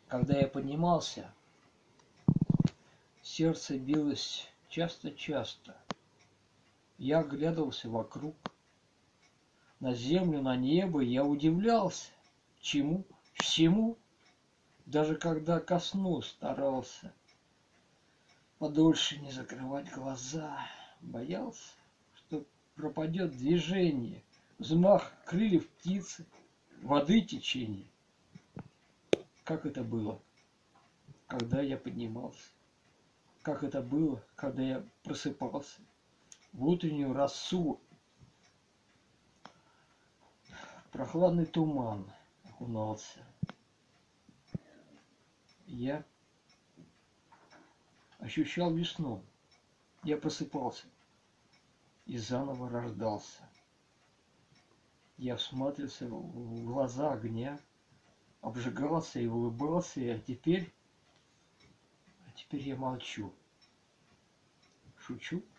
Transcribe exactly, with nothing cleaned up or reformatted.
Когда я поднимался, сердце билось часто-часто. Я оглядывался вокруг, на землю, на небо, я удивлялся. Чему? Всему? Даже когда ко сну старался подольше не закрывать глаза, боялся, что пропадет движение, взмах крыльев птицы, воды течение. Как это было, когда я поднимался? Как это было, когда я просыпался в утреннюю росу? Прохладный туман окунался. Я ощущал весну. Я просыпался и заново рождался. Я всматривался в глаза огня, обжигался и улыбался, а теперь, а теперь я молчу. Шучу.